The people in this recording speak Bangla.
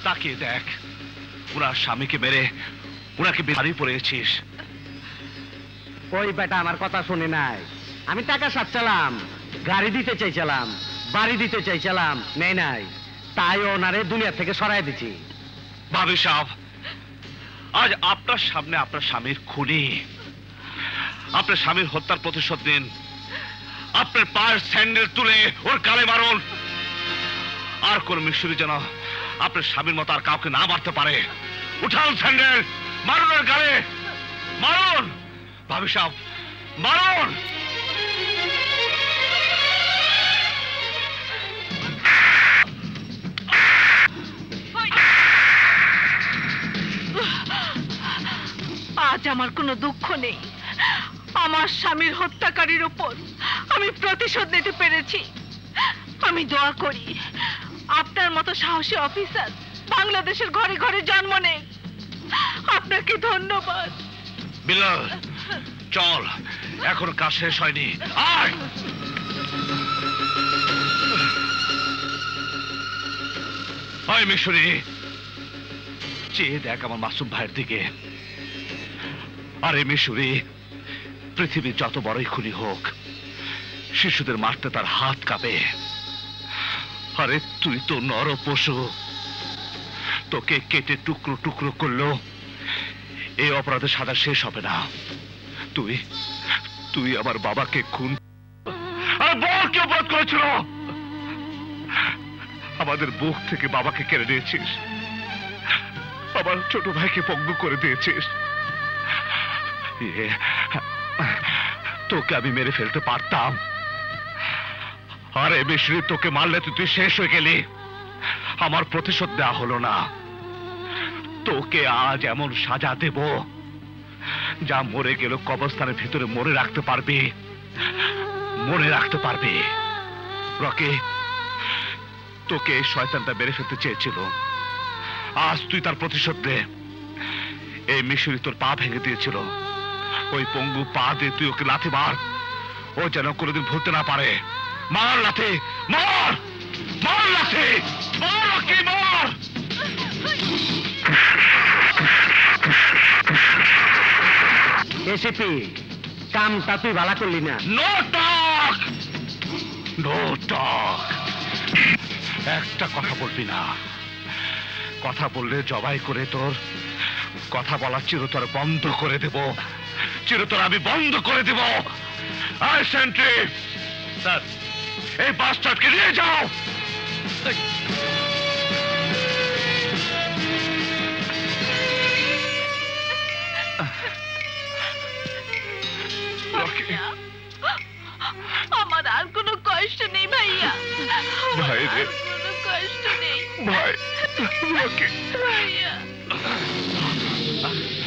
তাকিয়ে দেখ, ওনার স্বামীকে মেরে ওনাকে বাড়ি পড়েছিস। ওই বেটা আমার কথা শুনে নাই। আমি টাকা সাচ্ছিলাম, গাড়ি দিতে চাইছিলাম, বাড়ি দিতে চাইছিলাম, নেই নাই, তাই ওনারে দুনিয়া থেকে সরাই দিছি। ভাবি সাহেব, আজ আপনার সামনে আপনার স্বামীর খুনি, আপনার স্বামীর হত্যার প্রতিশোধ দিন। আপনার পায়ের স্যান্ডেল তুলে ওর গালে মারুন। আর কোন মিশরি যেন আপনার স্বামীর মতো আর কাউকে না মারতে পারে। উঠান স্যান্ডেল, মারুন ওর গালে, মারুন ভাবি সাহেব, মারুন। আজ আমার কোনো দুঃখ নেই। আমার স্বামীর হত্যাকারীর উপর আমি প্রতিশোধ নিতে পেরেছি। আমি দোয়া করি আপনার মতো সাহসী অফিসার বাংলাদেশের ঘরে ঘরে জন্ম নেই। আপনাকে ধন্যবাদ। বিলাল, চল, এখন কাজ শেষ হয়নি। আয়। আয় মিশরি, চেয়ে দেখ আমার মাসুম ভাইয়ের দিকে। আরে মিশরি, পৃথিবীর যত বড়ই খুনি হোক, শিশুদের মারতে তার হাত কাঁপে। আরে তুই তো নর পশু, তোকে কেটে টুকরো টুকরো করলো এই অপরাধের সাজা শেষ হবে না। তুই তুই আমার বাবাকে খুন আর বউকে অপরাধ করেছিল। আমাদের বুক থেকে বাবাকে কেড়ে নিয়েছিস, আমার ছোট ভাইকে পঙ্গু করে দিয়েছিস। তোকে আমি মেরে ফেলতে পারতাম, আরে মিশরি তোকে মারলে তুই শেষ হয়ে গেলি। আমার প্রতিশোধ দেওয়া হলো না। তোকে আজ এমন সাজা দেব যা মরে গেল কবরস্থানের ভিতরে মনে রাখতে পারবি, মনে রাখতে পারবি। রকি, তোকে এই শয়তানটা মেরে ফেলতে চেয়েছিল, আজ তুই তার প্রতিশোধ দে। এই মিশরি তোর পা ভেঙে দিয়েছিল, ওই পঙ্গু পা দিয়ে তুই ওকে লাথি মার, ও যেন কোনোদিন ভুলতে না পারে। মার লাথি, মার, মার লাথি, মার রকি, মার। এসিপি, কামটা তুই ভালো করলি না। No talk, no talk. একটা কথা বলবি না, কথা বললে জবাই করে তোর কথা বলা চিরতর বন্ধ করে দেব, চিরতর আমি বন্ধ করে দেব। আয় সেন্ট্রি, স্যার এই বাস্টার্ডকে নিয়ে যাও। আমার আর কোনো কষ্ট নেই ভাইয়া, ভাই রে, কোনো কষ্ট নেই ভাই, ভাইয়া।